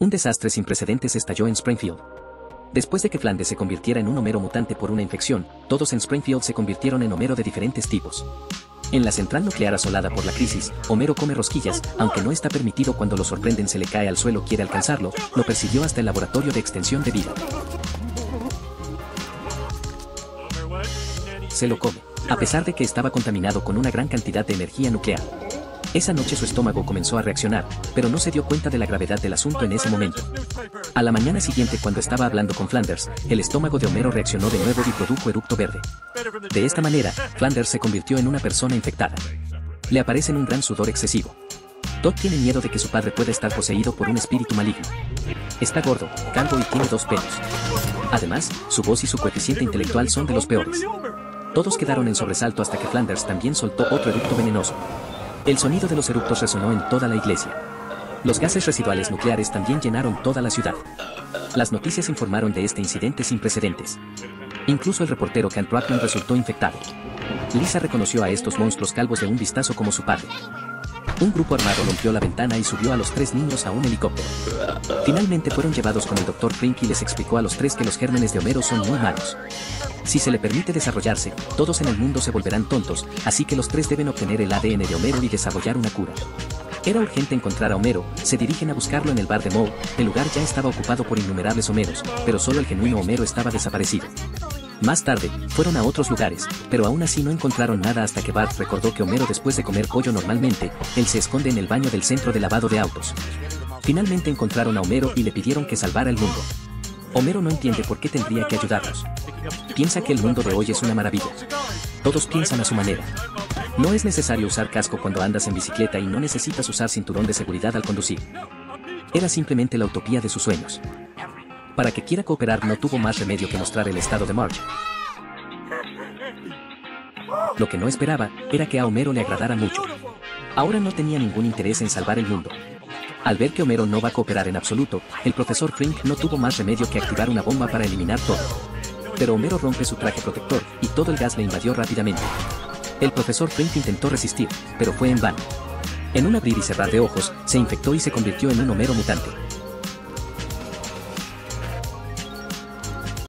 Un desastre sin precedentes estalló en Springfield. Después de que Flanders se convirtiera en un Homero mutante por una infección, todos en Springfield se convirtieron en Homero de diferentes tipos. En la central nuclear asolada por la crisis, Homero come rosquillas, aunque no está permitido cuando lo sorprenden se le cae al suelo quiere alcanzarlo, lo persiguió hasta el laboratorio de extensión de vida. Se lo come, a pesar de que estaba contaminado con una gran cantidad de energía nuclear. Esa noche su estómago comenzó a reaccionar, pero no se dio cuenta de la gravedad del asunto en ese momento. A la mañana siguiente cuando estaba hablando con Flanders, el estómago de Homero reaccionó de nuevo y produjo eructo verde. De esta manera, Flanders se convirtió en una persona infectada. Le aparece un gran sudor excesivo. Todd tiene miedo de que su padre pueda estar poseído por un espíritu maligno. Está gordo, calvo y tiene 2 pelos. Además, su voz y su coeficiente intelectual son de los peores. Todos quedaron en sobresalto hasta que Flanders también soltó otro eructo venenoso. El sonido de los eructos resonó en toda la iglesia. Los gases residuales nucleares también llenaron toda la ciudad. Las noticias informaron de este incidente sin precedentes. Incluso el reportero Kent Rockland resultó infectado. Lisa reconoció a estos monstruos calvos de un vistazo como su padre. Un grupo armado rompió la ventana y subió a los 3 niños a un helicóptero. Finalmente fueron llevados con el Dr. Frink y les explicó a los 3 que los gérmenes de Homero son muy malos. Si se le permite desarrollarse, todos en el mundo se volverán tontos, así que los 3 deben obtener el ADN de Homero y desarrollar una cura. Era urgente encontrar a Homero, se dirigen a buscarlo en el bar de Moe, el lugar ya estaba ocupado por innumerables Homeros, pero solo el genuino Homero estaba desaparecido. Más tarde, fueron a otros lugares, pero aún así no encontraron nada hasta que Bart recordó que Homero después de comer pollo normalmente, él se esconde en el baño del centro de lavado de autos. Finalmente encontraron a Homero y le pidieron que salvara el mundo. Homero no entiende por qué tendría que ayudarlos. Piensa que el mundo de hoy es una maravilla. Todos piensan a su manera. No es necesario usar casco cuando andas en bicicleta y no necesitas usar cinturón de seguridad al conducir. Era simplemente la utopía de sus sueños. Para que quiera cooperar no tuvo más remedio que mostrar el estado de Marge. Lo que no esperaba, era que a Homero le agradara mucho. Ahora no tenía ningún interés en salvar el mundo. Al ver que Homero no va a cooperar en absoluto, el profesor Frink no tuvo más remedio que activar una bomba para eliminar todo. Pero Homero rompe su traje protector, y todo el gas le invadió rápidamente. El profesor Frink intentó resistir, pero fue en vano. En un abrir y cerrar de ojos, se infectó y se convirtió en un Homero mutante.